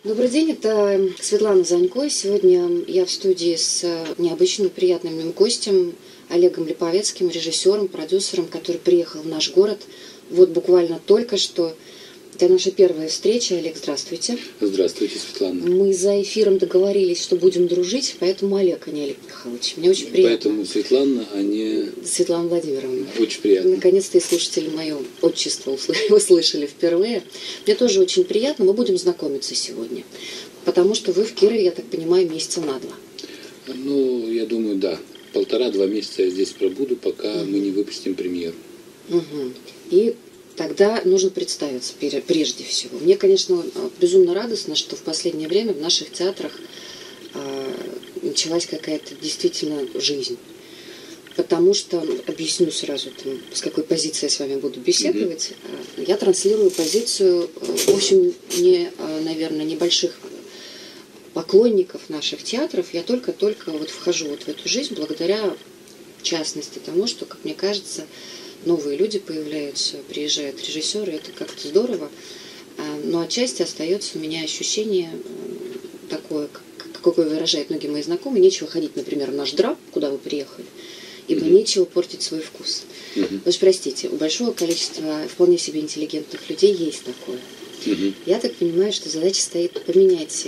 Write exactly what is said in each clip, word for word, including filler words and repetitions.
Добрый день, это Светлана Занько. Сегодня я в студии с необычным приятным моим гостем Олегом Липовецким, режиссером, продюсером, который приехал в наш город вот буквально только что. Это наша первая встреча. Олег, здравствуйте. Здравствуйте, Светлана. Мы за эфиром договорились, что будем дружить, поэтому Олег, а не Олег Михайлович. Мне очень приятно. Поэтому Светлана, а не... Светлана Владимировна. Очень приятно. Наконец-то и слушатели мое отчество услышали впервые. Мне тоже очень приятно. Мы будем знакомиться сегодня. Потому что вы в Кирове, я так понимаю, месяца на два. Ну, я думаю, да. Полтора-два месяца я здесь пробуду, пока угу. мы не выпустим премьеру. Угу. И тогда нужно представиться прежде всего. Мне, конечно, безумно радостно, что в последнее время в наших театрах э, началась какая-то действительно жизнь. Потому что, объясню сразу, там, с какой позиции я с вами буду беседовать. Mm-hmm. Я транслирую позицию, в общем, не, наверное, небольших поклонников наших театров. Я только-только вот вхожу вот в эту жизнь благодаря, в частности, тому, что, как мне кажется, новые люди появляются, приезжают режиссеры, это как-то здорово. Но отчасти остается у меня ощущение такое, какое выражают многие мои знакомые: нечего ходить, например, в наш драп, куда вы приехали, ибо mm-hmm. нечего портить свой вкус. Mm-hmm. Вы же простите, у большого количества вполне себе интеллигентных людей есть такое. Mm-hmm. Я так понимаю, что задача стоит поменять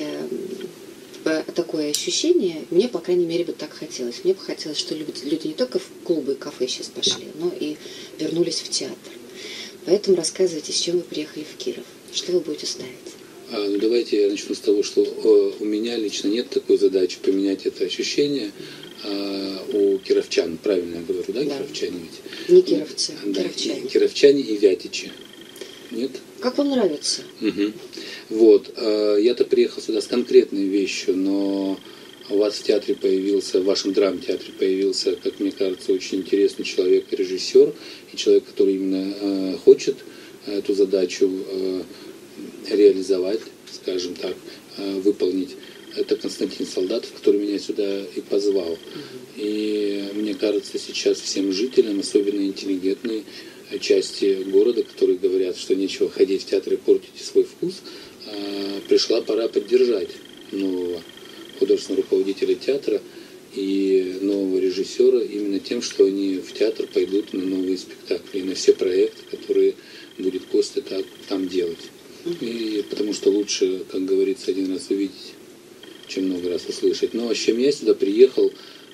такое ощущение. Мне, по крайней мере, бы так хотелось. Мне бы хотелось, что люди не только в клубы и кафе сейчас пошли, но и вернулись в театр. Поэтому рассказывайте, с чем вы приехали в Киров. Что вы будете ставить? А, ну, давайте я начну с того, что о, у меня лично нет такой задачи поменять это ощущение. А у кировчан, правильно я говорю, да, да. Кировчане ведь? Не кировцы, да, кировчане. Кировчане и вятичи. Нет? Как вам нравится? Угу. Вот. Я-то приехал сюда с конкретной вещью, но у вас в театре появился, в вашем драмтеатре появился, как мне кажется, очень интересный человек, режиссер, и человек, который именно хочет эту задачу реализовать, скажем так, выполнить. Это Константин Солдатов, который меня сюда и позвал. Угу. И мне кажется, сейчас всем жителям, особенно интеллигентной части города, которые говорят, что нечего ходить в театр и портить свой вкус, пришла пора поддержать нового художественного руководителя театра и нового режиссера именно тем, что они в театр пойдут на новые спектакли, на все проекты, которые будет Костя так, там делать. И потому что лучше, как говорится, один раз увидеть, чем много раз услышать. Но с чем я сюда приехал,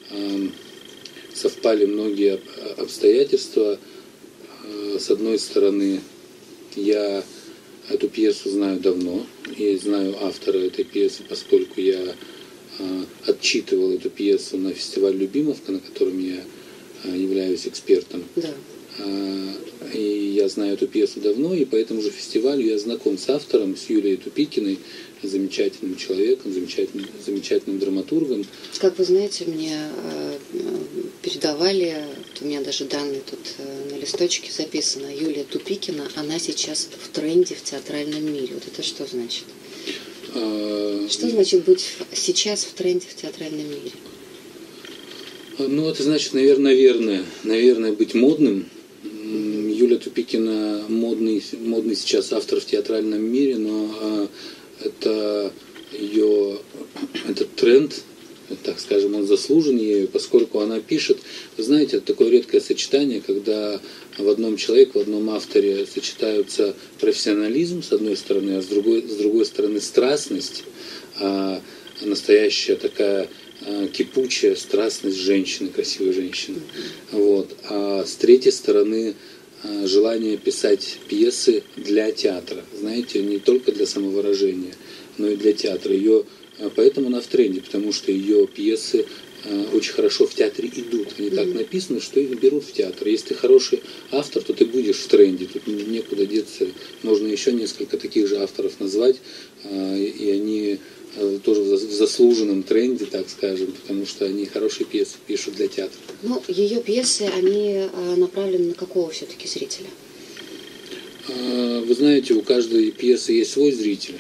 совпали многие обстоятельства. С одной стороны, я эту пьесу знаю давно, и знаю автора этой пьесы, поскольку я отчитывал эту пьесу на фестиваль «Любимовка», на котором я являюсь экспертом. Да. И я знаю эту пьесу давно, и по этому же фестивалю я знаком с автором, с Юлией Тупикиной, замечательным человеком, замечательным, замечательным драматургом. Как вы знаете, мне э, передавали, у меня даже данные тут э, на листочке записано, Юлия Тупикина, она сейчас в тренде в театральном мире. Вот это что значит? А... Что значит быть сейчас в тренде в театральном мире? Ну, это значит, наверное, наверное, наверное быть модным. Юлия Тупикина модный, модный сейчас автор в театральном мире, но это ее, этот тренд, так скажем, он заслужен ею, поскольку она пишет, вы знаете, это такое редкое сочетание, когда в одном человеке, в одном авторе сочетаются профессионализм, с одной стороны, а с другой, с другой стороны страстность, а настоящая такая кипучая страстность женщины, красивой женщины. Вот. А с третьей стороны, желание писать пьесы для театра. Знаете, не только для самовыражения, но и для театра. Ее, поэтому она в тренде, потому что ее пьесы очень хорошо в театре идут. Они mm-hmm. так написаны, что их берут в театр. Если ты хороший автор, то ты будешь в тренде. Тут некуда деться. Можно еще несколько таких же авторов назвать, и они тоже в заслуженном тренде, так скажем, потому что они хорошие пьесы пишут для театра. Ну, ее пьесы, они направлены на какого все-таки зрителя? Вы знаете, у каждой пьесы есть свой зритель,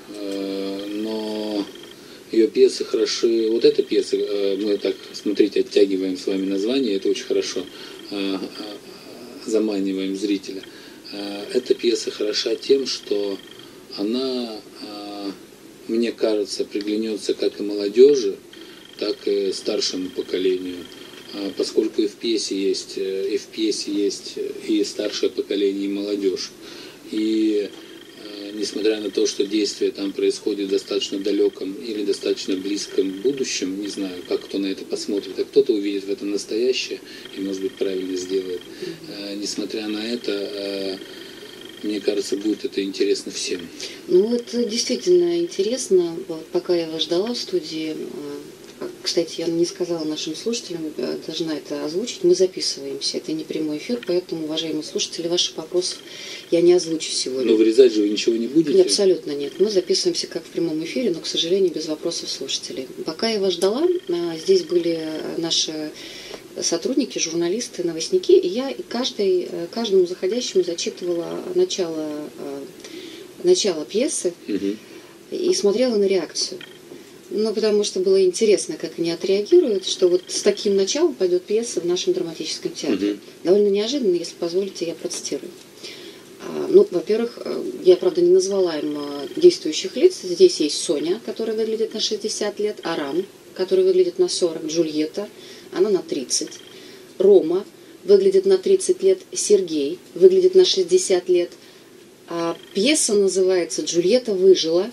но ее пьесы хороши. Вот эта пьеса, мы так, смотрите, оттягиваем с вами название, это очень хорошо, заманиваем зрителя. Эта пьеса хороша тем, что она мне кажется, приглянется как и молодежи, так и старшему поколению. Поскольку и в пьесе есть, и в пьесе есть и старшее поколение, и молодежь. И несмотря на то, что действие там происходит в достаточно далеком или достаточно близком будущем, не знаю, как кто на это посмотрит, а кто-то увидит в этом настоящее и, может быть, правильно сделает. Mm-hmm. Несмотря на это, мне кажется, будет это интересно всем. Ну, это действительно интересно. Пока я вас ждала в студии, кстати, я не сказала нашим слушателям, должна это озвучить, мы записываемся. Это не прямой эфир, поэтому, уважаемые слушатели, ваших вопросов я не озвучу сегодня. Но вырезать же вы ничего не будете? Нет, абсолютно нет. Мы записываемся как в прямом эфире, но, к сожалению, без вопросов слушателей. Пока я вас ждала, здесь были наши сотрудники, журналисты, новостники, и я каждый, каждому заходящему зачитывала начало, начало пьесы угу. и смотрела на реакцию. Ну, потому что было интересно, как они отреагируют, что вот с таким началом пойдет пьеса в нашем драматическом театре. Угу. Довольно неожиданно, если позволите, я процитирую. Ну, во-первых, я, правда, не назвала им действующих лиц. Здесь есть Соня, которая выглядит на шестьдесят лет, Арам, который выглядит на сорок, Джульетта, она на тридцать, Рома выглядит на тридцать лет, Сергей выглядит на шестьдесят лет. А пьеса называется «Джульетта выжила».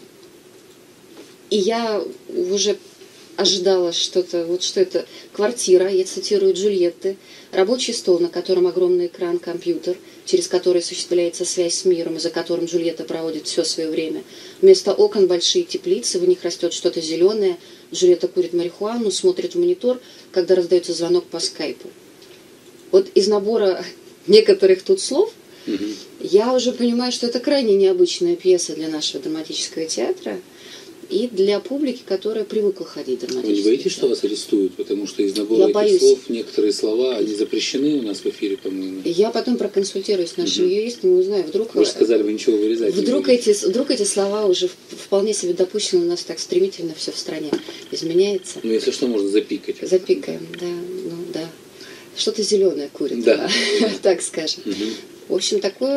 И я уже ожидала что-то, вот что это квартира, я цитирую Джульетты, рабочий стол, на котором огромный экран, компьютер, через который осуществляется связь с миром, и за которым Джульетта проводит все свое время. Вместо окон большие теплицы, в них растет что-то зеленое, Джульетта курит марихуану, смотрит в монитор, когда раздается звонок по скайпу. Вот из набора некоторых тут слов угу. я уже понимаю, что это крайне необычная пьеса для нашего драматического театра. И для публики, которая привыкла ходить в драматический. Вы не боитесь, что вас арестуют? Потому что из набора я этих боюсь. слов некоторые слова, они запрещены у нас в эфире, по-моему. Я потом проконсультируюсь с нашим угу. юристом и узнаю, вдруг... Вы же сказали, вы ничего вырезать вдруг не эти, вдруг эти слова уже вполне себе допущены, у нас так стремительно все в стране изменяется. Ну, если что, можно запикать. Запикаем, да, ну да. Что-то зеленое курит, да. так скажем. Угу. В общем,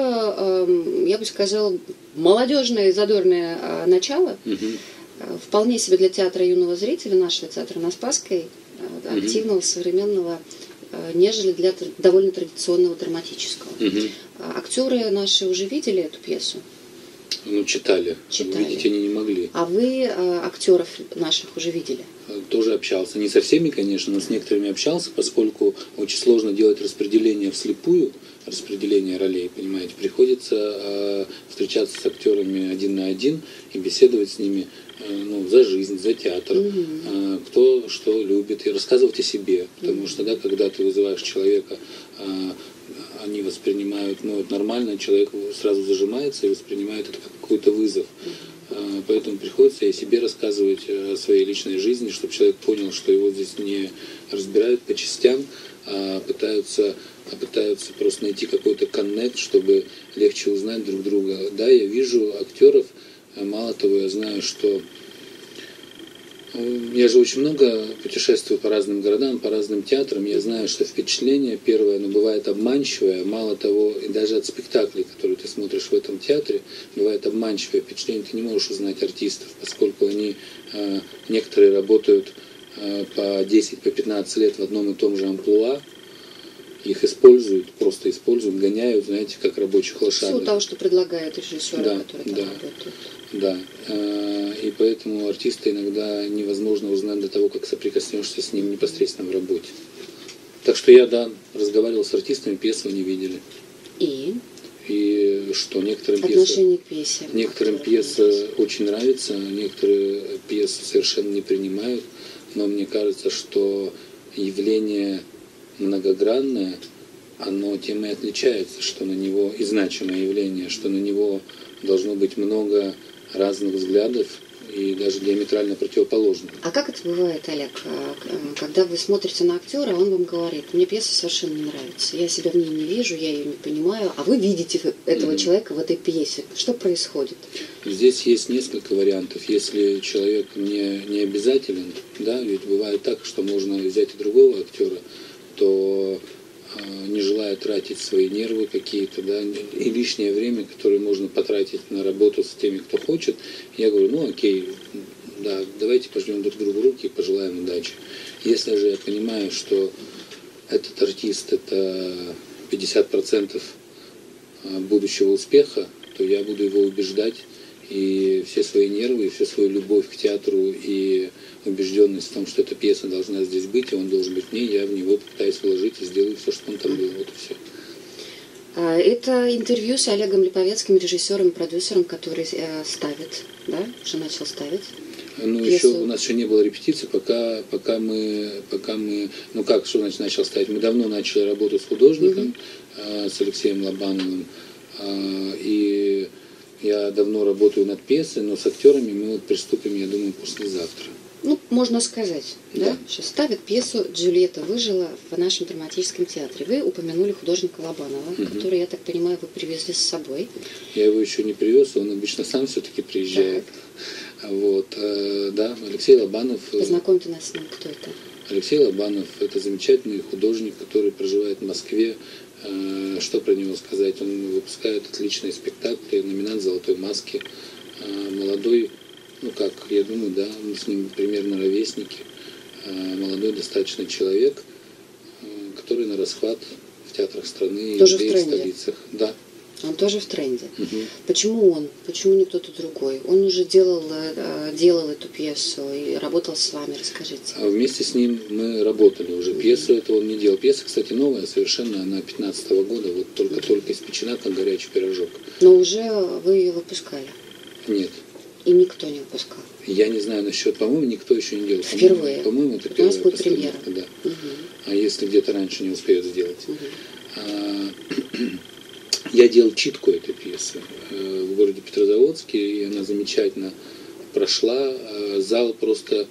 такое, я бы сказала, молодежное и задорное начало. Угу. Вполне себе для театра юного зрителя, нашего театра на Спасской, mm-hmm. активного, современного, нежели для довольно традиционного драматического. Mm-hmm. Актеры наши уже видели эту пьесу? Ну, читали. читали. Видеть они не могли. А вы актеров наших уже видели? Тоже общался. Не со всеми, конечно, но с некоторыми общался, поскольку очень сложно делать распределение вслепую, распределение ролей, понимаете. Приходится э, встречаться с актерами один на один и беседовать с ними э, ну, за жизнь, за театр, mm-hmm. э, кто что любит, и рассказывать о себе. Потому mm-hmm. что, да, когда ты вызываешь человека, э, они воспринимают, ну, это нормально, человек сразу зажимается и воспринимает это как какой-то вызов. Mm-hmm. Поэтому приходится и себе рассказывать о своей личной жизни, чтобы человек понял, что его здесь не разбирают по частям, а пытаются, а пытаются просто найти какой-то коннект, чтобы легче узнать друг друга. Да, я вижу актеров, мало того, я знаю, что я же очень много путешествую по разным городам, по разным театрам. Я знаю, что впечатление первое, оно бывает обманчивое. Мало того, и даже от спектаклей, которые ты смотришь в этом театре, бывает обманчивое впечатление. Ты не можешь узнать артистов, поскольку они, некоторые работают по десять, по пятнадцать лет в одном и том же амплуа. Их используют, просто используют, гоняют, знаете, как рабочих лошадок. Все того, что предлагает режиссер, да, который там да, работает. Да, и поэтому артиста иногда невозможно узнать до того, как соприкоснешься с ним непосредственно в работе. Так что я, да, разговаривал с артистами, пьесу не видели. И? И что, некоторым отношение пьеса, к пьесе. Некоторым пьеса очень нравится, некоторые пьесы совершенно не принимают, но мне кажется, что явление многогранное, оно тем и отличается, что на него, и значимое явление, что на него должно быть много разных взглядов и даже диаметрально противоположных. А как это бывает, Олег, когда вы смотрите на актера, он вам говорит: мне пьеса совершенно не нравится, я себя в ней не вижу, я ее не понимаю, а вы видите этого mm-hmm. человека в этой пьесе. Что происходит? Здесь есть несколько вариантов. Если человек не, не обязателен, да, ведь бывает так, что можно взять и другого актера, то не желая тратить свои нервы какие-то, да, и лишнее время, которое можно потратить на работу с теми, кто хочет, я говорю, ну окей, да, давайте пожмем друг другу руки и пожелаем удачи. Если же я понимаю, что этот артист это пятьдесят процентов будущего успеха, то я буду его убеждать, и все свои нервы, и всю свою любовь к театру и убежденность в том, что эта пьеса должна здесь быть, и он должен быть в ней, я в него попытаюсь вложить и сделаю все, что он там был. Вот и все. Это интервью с Олегом Липовецким, режиссером и продюсером, который ставит, да, уже начал ставить. Ну, еще у нас еще не было репетиции, пока, пока мы, пока мы, ну как, что значит начал ставить? Мы давно начали работу с художником, mm-hmm. э, с Алексеем Лобановым, э, и я давно работаю над пьесой, но с актерами мы вот приступим, я думаю, послезавтра. Ну, можно сказать, да, да, что ставит пьесу «Джульетта выжила» в нашем драматическом театре. Вы упомянули художника Лобанова, угу. который, я так понимаю, вы привезли с собой. Я его еще не привез, он обычно сам все-таки приезжает. Так. Вот, э, да, Алексей Лобанов. Познакомьте нас с ним, кто это? Алексей Лобанов – это замечательный художник, который проживает в Москве. Э, что про него сказать? Он выпускает отличные спектакли, номинант «Золотой маски», э, молодой. Ну как, я думаю, да, мы с ним примерно ровесники. Молодой достаточно человек, который на расхват в театрах страны и в столицах. Да. Он тоже в тренде. Угу. Почему он? Почему не кто-то другой? Он уже делал, делал эту пьесу и работал с вами, расскажите. А вместе с ним мы работали уже. Угу. Пьесу это он не делал. Пьеса, кстати, новая совершенно, она пятнадцатого года, вот только-только испечена, как горячий пирожок. Но уже вы ее выпускали? Нет. И никто не выпускал? Я не знаю насчет, по-моему, никто еще не делал. Впервые? По-моему, это первая У нас будет премьера. Да. Угу. А если где-то раньше не успеют сделать? Угу. А, я делал читку этой пьесы в городе Петрозаводске, и она замечательно прошла. Зал просто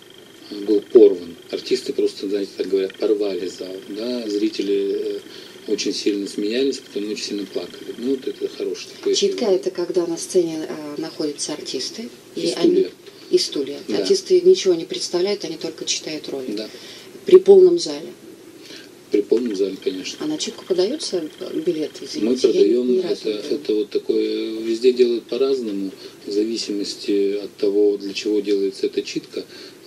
был порван. Артисты просто, знаете, так говорят, порвали зал. Да? Зрители очень сильно смеялись, потом очень сильно плакали. Ну, вот это хороший такой. Читка – это когда на сцене а, находятся артисты. И, и стулья. Они, и стулья. Да. Артисты ничего не представляют, они только читают роли. Да. При полном зале. При полном зале, конечно. А на читку подаются билеты? Извините, мы продаем, это, это вот такое, везде делают по-разному, в зависимости от того, для чего делается эта читка.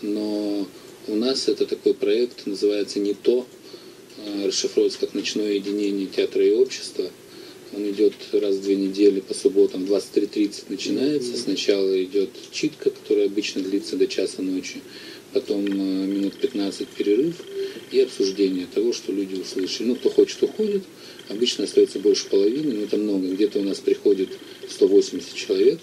Но у нас это такой проект, называется «Не то», расшифровывается как «Ночное единение театра и общества». Он идет раз в две недели по субботам, двадцать три тридцать начинается. Mm-hmm. Сначала идет читка, которая обычно длится до часа ночи. Потом минут пятнадцать перерыв и обсуждение того, что люди услышали. Ну, кто хочет, уходит. Обычно остается больше половины, но это много. Где-то у нас приходит сто восемьдесят человек.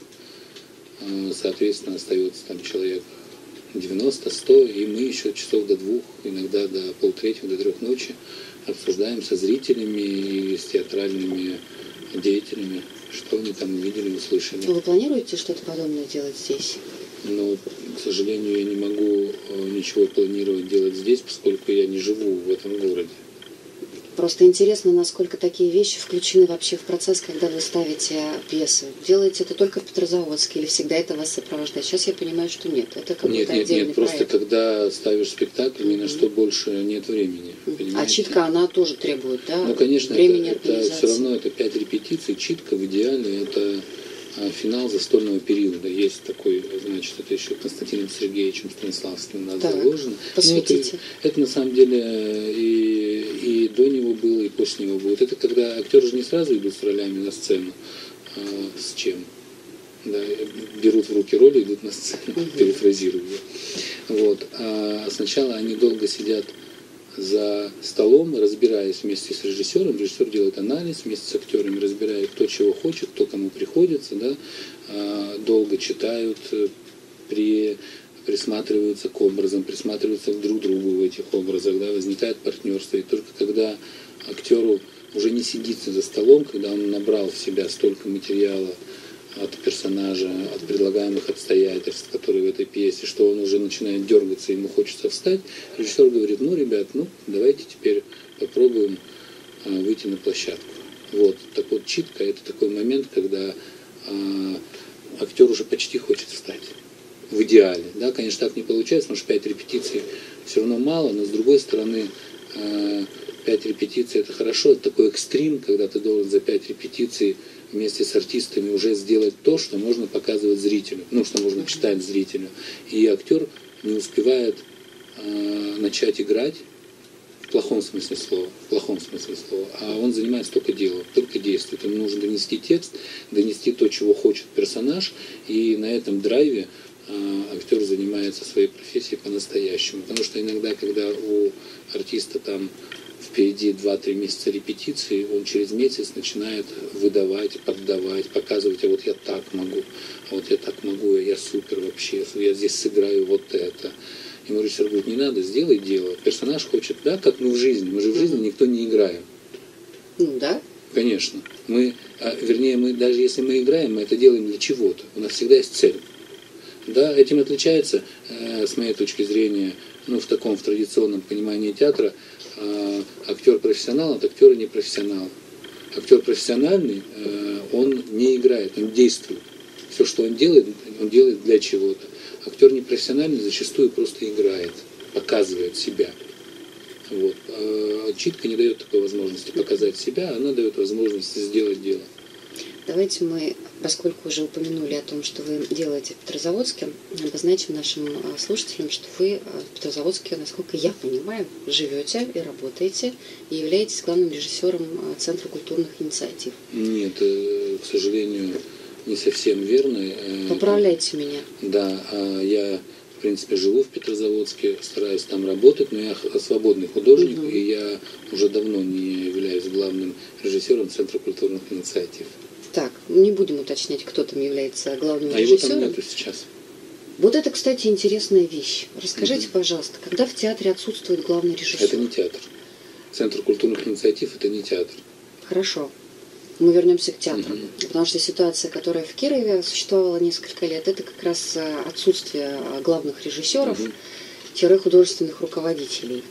Соответственно, остается там человек девяносто-сто, и мы еще часов до двух, иногда до полтретьего, до трех ночи обсуждаем со зрителями и с театральными деятелями, что они там увидели, услышали. Вы планируете что-то подобное делать здесь? Но, к сожалению, я не могу ничего планировать делать здесь, поскольку я не живу в этом городе. Просто интересно, насколько такие вещи включены вообще в процесс, когда вы ставите пьесу. Делаете это только в Петрозаводске или всегда это вас сопровождает? Сейчас я понимаю, что нет. Это какой-то нет, нет, отдельный нет, проект. Просто когда ставишь спектакль, ни mm-hmm. на что больше нет времени. Mm-hmm. А читка, она тоже требует, да? Ну, конечно, времени, это, это все равно это пять репетиций. Читка в идеале это финал застольного периода. Есть такой, значит, это еще Константином Сергеевичем Станиславским у нас так, заложено. Посвятите. Ну, это, это на самом деле и, и до него было, и после него будет. Это когда актеры же не сразу идут с ролями на сцену. А с чем? Да, берут в руки роли, идут на сцену, угу. перефразирую. Вот. А сначала они долго сидят за столом, разбираясь вместе с режиссером. Режиссер делает анализ вместе с актерами, разбирает, кто чего хочет, кто кому приходится, да, долго читают, при, присматриваются к образам, присматриваются друг к другу в этих образах, да, возникает партнерство. И только когда актеру уже не сидится за столом, когда он набрал в себя столько материала от персонажа, от предлагаемых обстоятельств, которые в этой пьесе, что он уже начинает дергаться, ему хочется встать, режиссер говорит: ну, ребят, ну, давайте теперь попробуем а, выйти на площадку. Вот. Так вот, читка – это такой момент, когда а, актер уже почти хочет встать. В идеале. Да, конечно, так не получается, потому что пять репетиций все равно мало, но с другой стороны, а, пять репетиций – это хорошо, это такой экстрим, когда ты должен за пять репетиций вместе с артистами уже сделать то, что можно показывать зрителю, ну, что можно читать зрителю. И актер не успевает э, начать играть, в плохом смысле слова, в плохом смысле слова, а он занимается только делом, только действует. Ему нужно донести текст, донести то, чего хочет персонаж, и на этом драйве э, актер занимается своей профессией по-настоящему. Потому что иногда, когда у артиста там впереди два-три месяца репетиции, он через месяц начинает выдавать, поддавать, показывать, а вот я так могу, а вот я так могу, я супер вообще, я здесь сыграю вот это. Ему режиссер говорит, не надо, сделай дело. Персонаж хочет, да, как мы в жизни. Мы же в жизни никто не играем. Ну да. Конечно. Мы, а, вернее, мы даже если мы играем, мы это делаем для чего-то. У нас всегда есть цель. Да, этим отличается, э, с моей точки зрения, ну, в таком, в традиционном понимании театра, э, актер-профессионал от актера непрофессионала. Актер профессиональный, э, он не играет, он действует. Все, что он делает, он делает для чего-то. Актер непрофессиональный зачастую просто играет, показывает себя. Вот. А читка не дает такой возможности показать себя, она дает возможность сделать дело. Давайте мы, поскольку уже упомянули о том, что вы делаете в Петрозаводске, обозначим нашим слушателям, что вы в Петрозаводске, насколько я понимаю, живете и работаете, и являетесь главным режиссером Центра культурных инициатив. Нет, к сожалению, не совсем верно. Поправляйте меня. Да, я, в принципе, живу в Петрозаводске, стараюсь там работать, но я свободный художник, угу. и я уже давно не являюсь главным режиссером Центра культурных инициатив. Так, не будем уточнять, кто там является главным а режиссером. А его там нету сейчас. Вот это, кстати, интересная вещь. Расскажите, угу. пожалуйста, когда в театре отсутствует главный режиссер? Это не театр. Центр культурных инициатив – это не театр. Хорошо. Мы вернемся к театру. Угу. Потому что ситуация, которая в Кирове существовала несколько лет, это как раз отсутствие главных режиссеров, угу. тире художественных руководителей.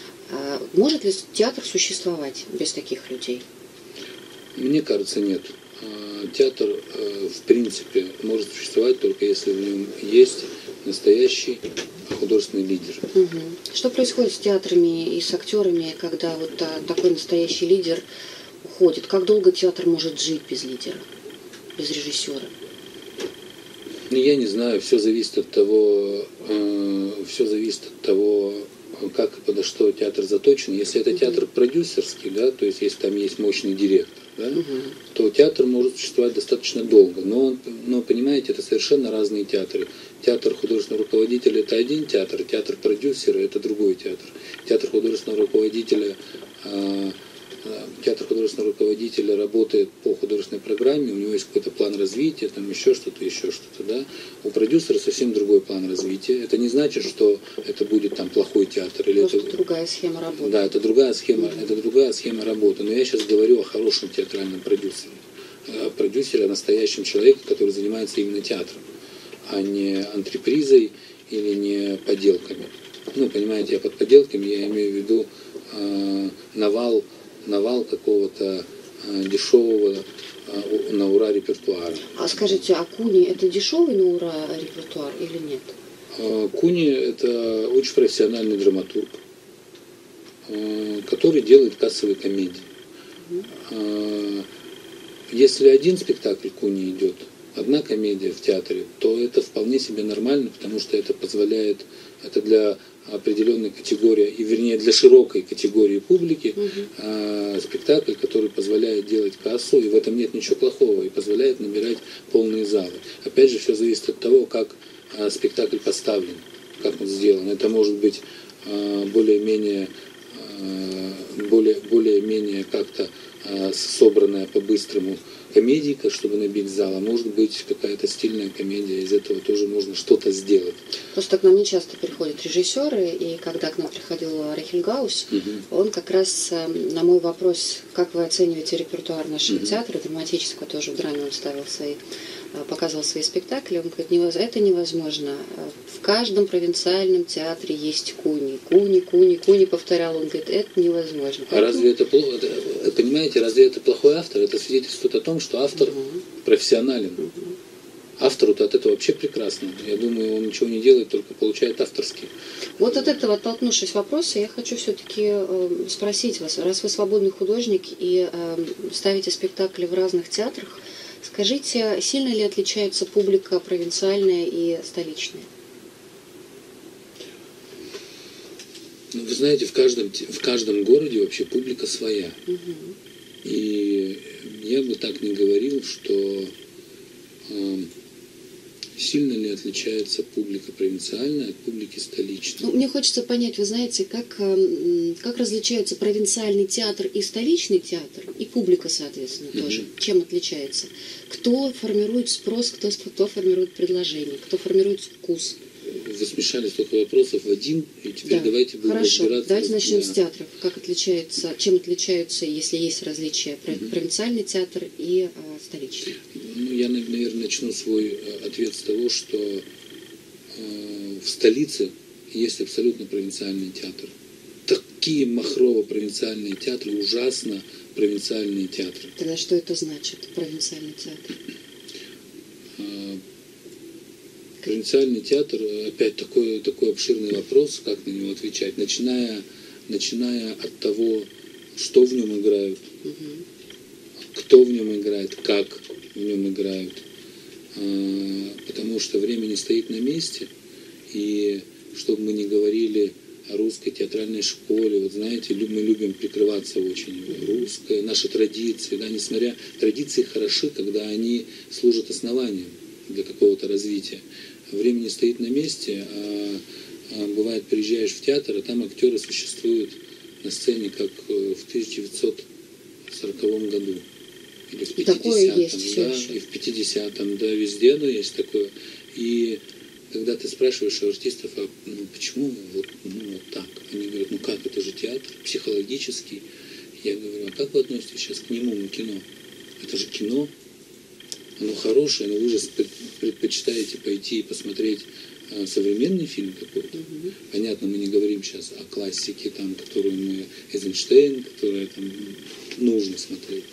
Может ли театр существовать без таких людей? Мне кажется, нет. Театр, в принципе, может существовать только если в нем есть настоящий художественный лидер. Угу. Что происходит с театрами и с актерами, когда вот такой настоящий лидер уходит? Как долго театр может жить без лидера, без режиссера? Я не знаю, все зависит от того, э, все зависит от того, как и подо что театр заточен. Если это uh-huh. театр продюсерский, да, то есть если там есть мощный директор, да, uh-huh. то театр может существовать достаточно долго. Но, он, но, понимаете, это совершенно разные театры. Театр художественного руководителя – это один театр, театр продюсера – это другой театр. Театр художественного руководителя э, Театр художественного руководителя работает по художественной программе, у него есть какой-то план развития, там еще что-то, еще что-то, да. У продюсера совсем другой план развития. Это не значит, что это будет там плохой театр. Или Просто это другая схема работы. Да, это другая схема, mm-hmm. это другая схема работы. Но я сейчас говорю о хорошем театральном продюсере. О продюсере, о настоящем человеке, который занимается именно театром, а не антрепризой или не поделками. Ну, понимаете, я под поделками я имею в виду э, навал навал какого-то э, дешевого э, на ура репертуара. А скажите, а Куни это дешевый на ура репертуар или нет? Э, Куни это очень профессиональный драматург, э, который делает кассовые комедии. Угу. Э, если один спектакль Куни идет, одна комедия в театре, то это вполне себе нормально, потому что это позволяет, это для определенной категории, и вернее для широкой категории публики, угу. э, спектакль, который позволяет делать кассу, и в этом нет ничего плохого, и позволяет набирать полные залы. Опять же, все зависит от того, как э, спектакль поставлен, как он сделан. Это может быть э, более-менее э, более, более-менее как-то э, собранная по-быстрому комедийка, чтобы набить зал, а может быть какая-то стильная комедия, из этого тоже можно что-то сделать. Просто к нам не часто приходят режиссеры, и когда к нам приходил Рахельгаус, угу. он как раз на мой вопрос, как вы оцениваете репертуар нашего угу. театра, драматического, тоже в драме он ставил свои, показывал свои спектакли, он говорит, это невозможно. В каждом провинциальном театре есть Куни. Куни, Куни, Куни, повторял, он говорит, это невозможно. А разве это плохо? Понимаете, разве это плохой автор? Это свидетельствует о том, что автор угу. профессионален. Угу. Автору-то от этого вообще прекрасно. Я думаю, он ничего не делает, только получает авторский. Вот от этого, оттолкнувшись вопроса, я хочу все-таки э, спросить вас, раз вы свободный художник и э, ставите спектакли в разных театрах, Скажите, сильно ли отличается публика провинциальная и столичная? Ну, вы знаете, в каждом, в каждом городе вообще публика своя. Угу. И я бы так не говорил, что э, сильно ли отличается публика провинциальная от публики столичной. Ну, мне хочется понять, вы знаете, как, э, как различаются провинциальный театр и столичный театр, и публика, соответственно, mm-hmm. тоже. Чем отличается? Кто формирует спрос, кто, кто формирует предложение, кто формирует вкус? Вы смешали столько вопросов в один, и теперь да. давайте будем Хорошо. разбираться. Давайте начнем да. с театров. Как отличается, чем отличаются, если есть различия, mm-hmm. провинциальный театр и а, столичный? Ну, я, наверное, начну свой ответ с того, что э, в столице есть абсолютно провинциальный театр. Такие махрово провинциальные театры, ужасно провинциальные театры. Тогда что это значит, провинциальный театр? Провинциальный театр, опять такой, такой обширный вопрос, как на него отвечать, начиная, начиная от того, что в нем играют, угу. кто в нем играет, как в нем играют, потому что время не стоит на месте, и чтобы мы не говорили о русской театральной школе, вот знаете, мы любим прикрываться очень русской, наши традиции, да, несмотря, традиции хороши, когда они служат основанием для какого-то развития. Время не стоит на месте, а, а бывает, приезжаешь в театр, а там актеры существуют на сцене, как в тысяча девятьсот сороковом году. Или в пятидесятом, есть да, и в пятидесятом, да, везде оно есть такое. И когда ты спрашиваешь у артистов, а ну, почему вот, ну, вот так? Они говорят, ну как, это же театр, психологический. Я говорю, а как вы относитесь сейчас к немому кино? Это же кино. Оно хорошее, но вы же предпочитаете пойти и посмотреть э, современный фильм какой-то. Mm-hmm. Понятно, мы не говорим сейчас о классике, там, которую мы, Эйзенштейн, которую там нужно смотреть.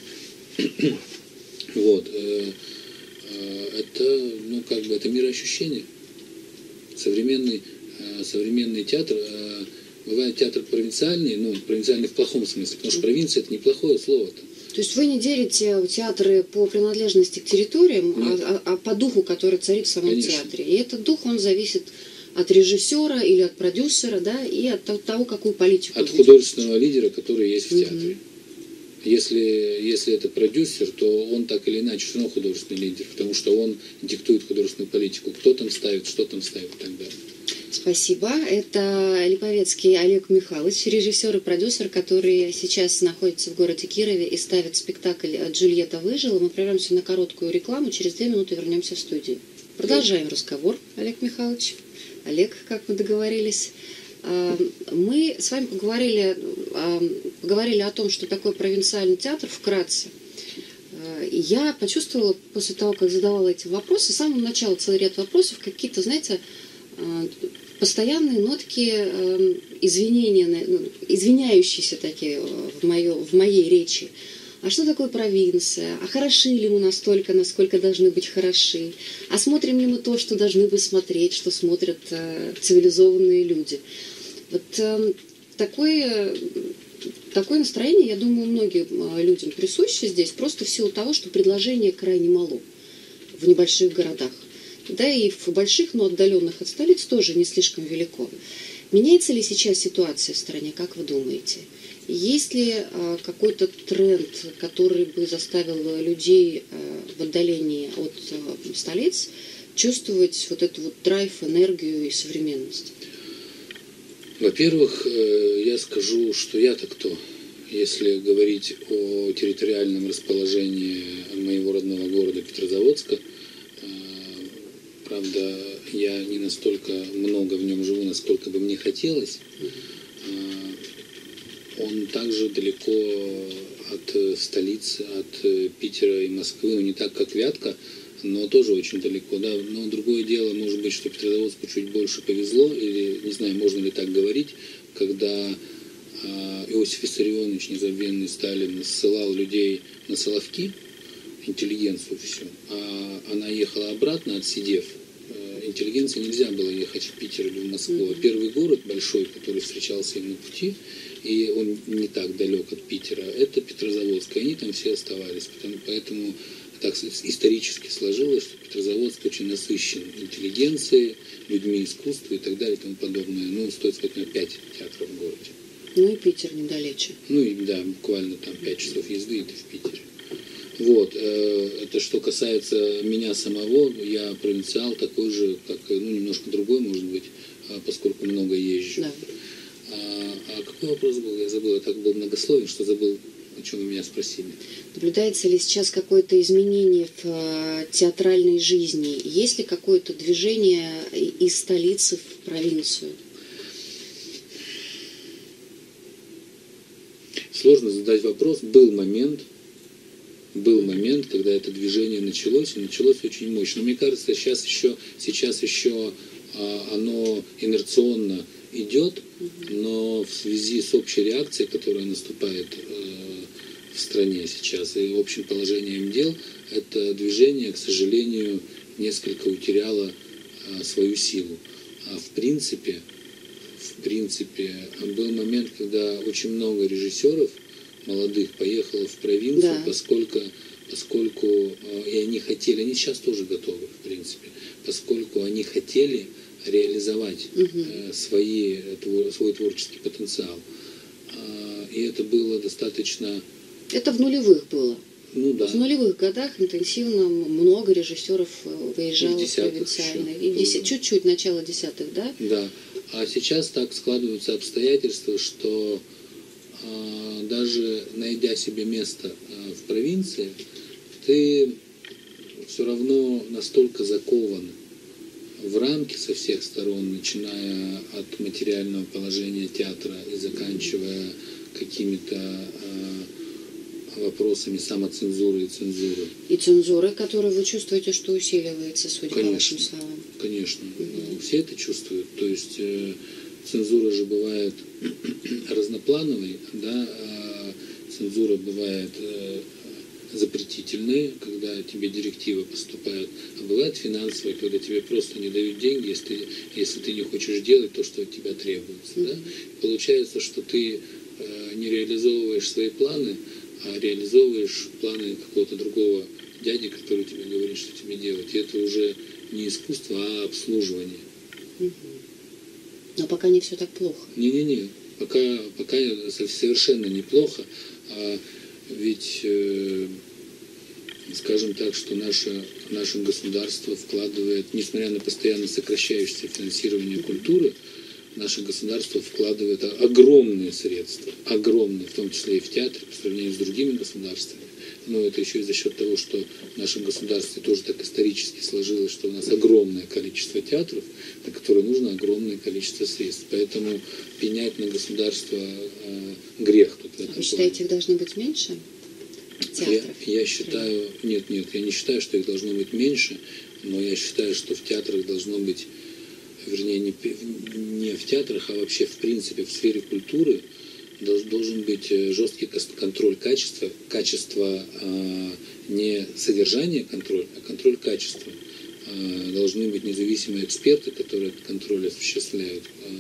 Вот. Э, э, это, ну, как бы, это мироощущение. Современный, э, современный театр, э, бывает театр провинциальный, ну, провинциальный в плохом смысле, потому что провинция — это неплохое слово-то. То есть вы не делите театры по принадлежности к территориям, а, а, а по духу, который царит в самом Конечно. Театре. И этот дух, он зависит от режиссера или от продюсера, да, и от того, какую политику. От художественного лидера, который есть в mm-hmm. театре. Если, если это продюсер, то он так или иначе все равно художественный лидер, потому что он диктует художественную политику. Кто там ставит, что там ставит и так далее. Спасибо. Это Липовецкий Олег Михайлович, режиссер и продюсер, который сейчас находится в городе Кирове и ставит спектакль «Джульетта выжила». Мы прервемся на короткую рекламу, через две минуты вернемся в студию. Продолжаем да. разговор, Олег Михайлович. Олег, как мы договорились. Мы с вами поговорили, поговорили о том, что такое провинциальный театр вкратце. Я почувствовала после того, как задавала эти вопросы, с самого начала целый ряд вопросов, какие-то, знаете, постоянные нотки извинения, извиняющиеся такие в, моё, в моей речи. А что такое провинция? А хороши ли мы настолько, насколько должны быть хороши? А смотрим ли мы то, что должны бы смотреть, что смотрят э, цивилизованные люди? Вот э, такое, такое настроение, я думаю, многим людям присуще здесь, просто в силу того, что предложение крайне мало в небольших городах. Да и в больших, но отдаленных от столиц тоже не слишком велико. Меняется ли сейчас ситуация в стране, как вы думаете? Есть ли а, какой-то тренд, который бы заставил людей а, в отдалении от а, столиц чувствовать вот эту вот драйв, энергию и современность? Во-первых, я скажу, что я-то кто? Если говорить о территориальном расположении моего родного города Петрозаводска, правда, я не настолько много в нем живу, насколько бы мне хотелось. Он также далеко от столицы, от Питера и Москвы, ну, не так, как Вятка, но тоже очень далеко. Да? Но другое дело, может быть, что Петрозаводску чуть больше повезло, или, не знаю, можно ли так говорить, когда Иосиф Виссарионович, незабвенный Сталин, ссылал людей на Соловки, интеллигенцию всю, а она ехала обратно, отсидев. Интеллигенции нельзя было ехать в Питер или в Москву. Mm-hmm. Первый город большой, который встречался им на пути, и он не так далек от Питера, это Петрозаводск, и они там все оставались. Поэтому так исторически сложилось, что Петрозаводск очень насыщен интеллигенцией, людьми искусства и так далее и тому подобное. Ну, стоит сказать, на пять театров в городе. Ну и Питер недалече. Ну и да, буквально там пять часов езды, и ты в Питере. Вот, это что касается меня самого, я провинциал такой же, как, ну, немножко другой, может быть, поскольку много езжу. Да. А, а какой вопрос был? Я забыл, я так был многословен, что забыл, о чем вы меня спросили. Наблюдается ли сейчас какое-то изменение в театральной жизни? Есть ли какое-то движение из столицы в провинцию? Сложно задать вопрос. Был момент, был момент, когда это движение началось, и началось очень мощно. Но мне кажется, сейчас еще, сейчас еще а, оно инерционно идет, но в связи с общей реакцией, которая наступает э, в стране сейчас, и общим положением дел, это движение, к сожалению, несколько утеряло э, свою силу. А в принципе, в принципе, был момент, когда очень много режиссеров молодых поехало в провинцию, да. поскольку, поскольку э, и они хотели, они сейчас тоже готовы, в принципе, поскольку они хотели реализовать угу. э, свои, твор, свой творческий потенциал. Э, и это было достаточно... Это в нулевых было. Ну да. В нулевых годах интенсивно много режиссеров выезжало в провинциальные. И десят, чуть-чуть, начало десятых, да? Да. А сейчас так складываются обстоятельства, что э, даже найдя себе место э, в провинции, ты все равно настолько закован в рамки со всех сторон, начиная от материального положения театра и заканчивая какими-то э, вопросами самоцензуры и цензуры. И цензуры, которые вы чувствуете, что усиливается, судя конечно, по вашим словам. Конечно. Mm-hmm. Все это чувствуют. То есть э, цензура же бывает разноплановой, да, а цензура бывает э, запретительные, когда тебе директивы поступают, а бывает финансовые, когда тебе просто не дают деньги, если, если ты не хочешь делать то, что от тебя требуется. Mm-hmm. Да? Получается, что ты э, не реализовываешь свои планы, а реализовываешь планы какого-то другого дяди, который тебе говорит, что тебе делать. И это уже не искусство, а обслуживание. Mm-hmm. Но пока не все так плохо. Не-не-не, пока, пока совершенно неплохо. А ведь, э, скажем так, что наше, наше государство вкладывает, несмотря на постоянно сокращающееся финансирование культуры, наше государство вкладывает огромные средства, огромные, в том числе и в театр, по сравнению с другими государствами. Но это еще и за счет того, что в нашем государстве тоже так исторически сложилось, что у нас огромное количество театров, на которые нужно огромное количество средств. Поэтому пенять на государство э, грех тут в этом. Вы считаете, их должно быть меньше? Театров? Я, я считаю, нет, нет, я не считаю, что их должно быть меньше, но я считаю, что в театрах должно быть, вернее, не, не в театрах, а вообще в принципе в сфере культуры должен быть жесткий контроль качества, качество э, не содержание контроль, а контроль качества. Э, должны быть независимые эксперты, которые этот контроль осуществляют. Э,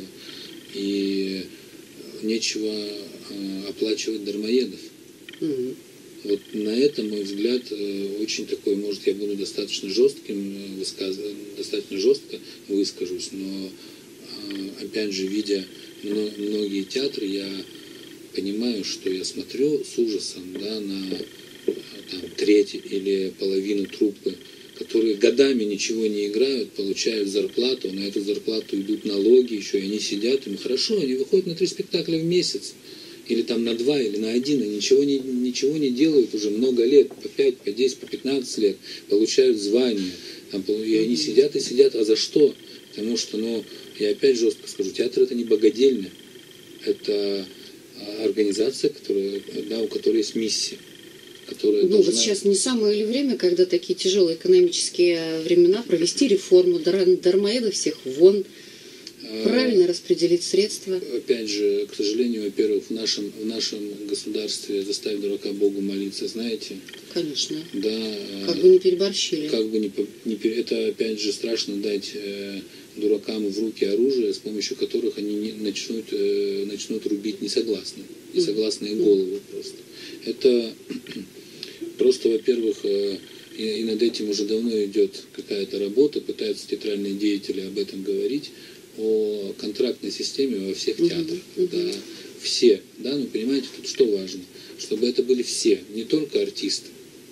и нечего э, оплачивать дармоедов. Mm-hmm. Вот на это, мой взгляд, э, очень такой, может, я буду достаточно жестким, высказ... достаточно жестко выскажусь, но э, опять же, видя многие театры, я понимаю, что я смотрю с ужасом, да, на там, треть или половину труппы, которые годами ничего не играют, получают зарплату, на эту зарплату идут налоги еще, и они сидят, им хорошо, они выходят на три спектакля в месяц, или там на два, или на один, и ничего не, ничего не делают уже много лет, по пять, по десять, по пятнадцать лет, получают звания, там, и они сидят и сидят, а за что? Потому что, ну, я опять жестко скажу, театр это не богадельня, это организация, которая, да, у которой есть миссия. Которая ну, должна... вот сейчас не самое ли время, когда такие тяжелые экономические времена, провести реформу, дар- дармоедов всех вон, правильно а, распределить средства? Опять же, к сожалению, во-первых, в нашем, в нашем государстве заставить дурака Богу молиться, знаете? Конечно. Да. Как бы не переборщили. Как бы не, не это, опять же, страшно дать э, дуракам в руки оружие, с помощью которых они не, начнут, э, начнут рубить несогласные, несогласные mm-hmm. головы просто. Это просто, во-первых, э, и, и над этим уже давно идет какая-то работа, пытаются театральные деятели об этом говорить, о контрактной системе во всех театрах. Uh-huh. Да, все, да, ну понимаете, тут что важно? Чтобы это были все, не только артисты,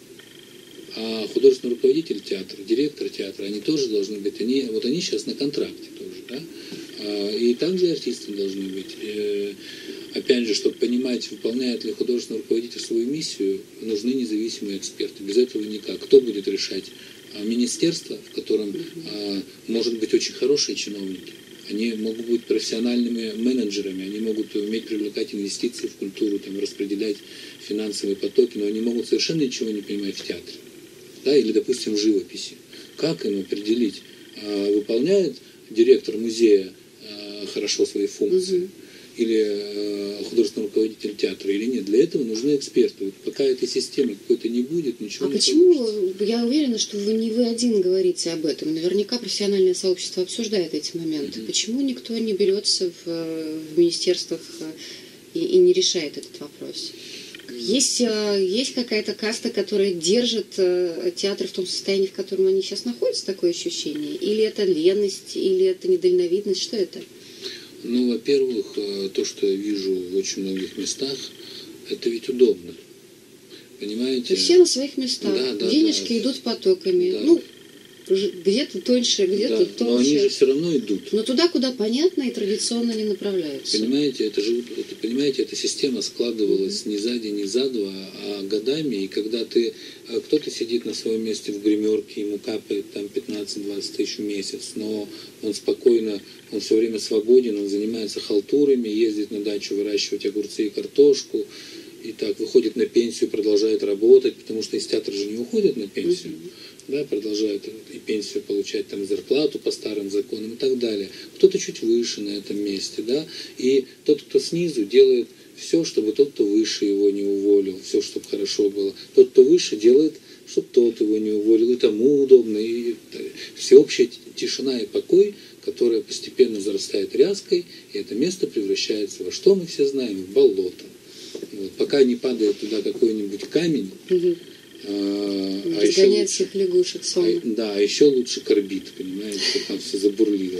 а художественный руководитель театра, директор театра, они тоже должны быть, они, вот они сейчас на контракте тоже, да, а, и также артисты должны быть. И, опять же, чтобы понимать, выполняет ли художественный руководитель свою миссию, нужны независимые эксперты. Без этого никак. Кто будет решать? А, министерство, в котором а, может быть очень хорошие чиновники. Они могут быть профессиональными менеджерами, они могут уметь привлекать инвестиции в культуру, там, распределять финансовые потоки, но они могут совершенно ничего не понимать в театре. Да, или, допустим, в живописи. Как им определить, а, выполняет директор музея а, хорошо свои функции, угу. или а, художественный руководитель театра, или нет? Для этого нужны эксперты. Вот пока этой системы какой-то не будет, ничего а не почему, получится. Я уверена, что вы не вы один говорите об этом. Наверняка профессиональное сообщество обсуждает эти моменты. Угу. Почему никто не берется в, в министерствах и, и не решает этот вопрос? Есть, есть какая-то каста, которая держит театр в том состоянии, в котором они сейчас находятся, такое ощущение? Или это леность, или это недальновидность? Что это? Ну, во-первых, то, что я вижу в очень многих местах, это ведь удобно. Понимаете? И все на своих местах. Да, да, денежки да. идут потоками. Да. Ну, где-то тоньше, где-то да, толще. Но они же все равно идут. Но туда, куда понятно и традиционно не направляются. Понимаете, это же, это, понимаете, эта система складывалась mm-hmm. не за день, не за два, а годами. И когда ты, кто-то сидит на своем месте в гримерке, ему капает там пятнадцать-двадцать тысяч в месяц, но он спокойно, он все время свободен, он занимается халтурами, ездит на дачу выращивать огурцы и картошку. И так выходит на пенсию, продолжает работать, потому что из театра же не уходят на пенсию. Mm-hmm. Да, продолжают и пенсию получать, там, зарплату по старым законам и так далее. Кто-то чуть выше на этом месте, да, и тот, кто снизу, делает все, чтобы тот, кто выше, его не уволил, все, чтобы хорошо было. Тот, кто выше, делает, чтобы тот его не уволил, и тому удобно, и всеобщая тишина и покой, которая постепенно зарастает ряской, и это место превращается во что мы все знаем, в болото. Вот. Пока не падает туда какой-нибудь камень, угу. А, а разгоняет всех лягушек сонно. А, да, а еще лучше корбит, понимаете, как там все забурлило.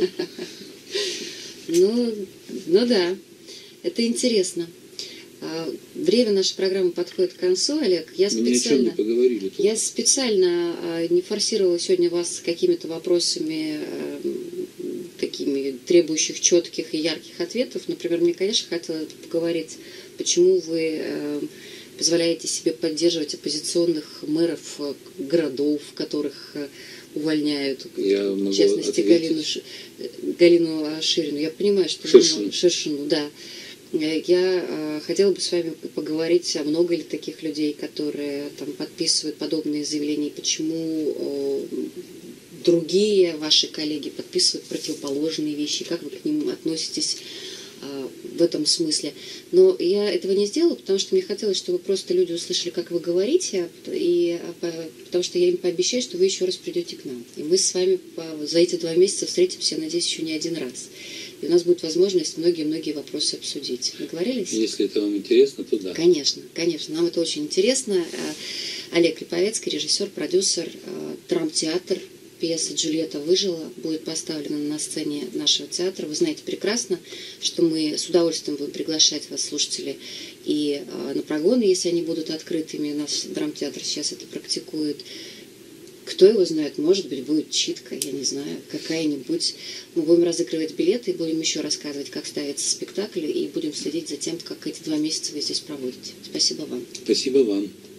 Ну, ну да, это интересно. Время нашей программы подходит к концу, Олег. Я специально, мы ни о чем не поговорили. Тут. Я специально не форсировала сегодня вас какими-то вопросами, такими требующих четких и ярких ответов. Например, мне, конечно, хотелось поговорить, почему вы позволяете себе поддерживать оппозиционных мэров городов, которых увольняют, я в частности, Галину, Галину Ширину. Я понимаю, что... Ширшину. Ширшину, да. Я хотела бы с вами поговорить, а много ли таких людей, которые там подписывают подобные заявления, и почему другие ваши коллеги подписывают противоположные вещи, как вы к ним относитесь в этом смысле. Но я этого не сделала, потому что мне хотелось, чтобы просто люди услышали, как вы говорите, и, потому что я им пообещаю, что вы еще раз придете к нам. И мы с вами за эти два месяца встретимся, я надеюсь, еще не один раз. И у нас будет возможность многие-многие вопросы обсудить. Договорились? Если это вам интересно, то да. Конечно, конечно. Нам это очень интересно. Олег Липовецкий, режиссер, продюсер, драмтеатр. Пьеса «Джульетта выжила» будет поставлена на сцене нашего театра. Вы знаете прекрасно, что мы с удовольствием будем приглашать вас, слушатели, и на прогоны, если они будут открытыми. Наш драмтеатр сейчас это практикует. Кто его знает, может быть, будет читка, я не знаю, какая-нибудь. Мы будем разыгрывать билеты и будем еще рассказывать, как ставится спектакль, и будем следить за тем, как эти два месяца вы здесь проводите. Спасибо вам. Спасибо вам.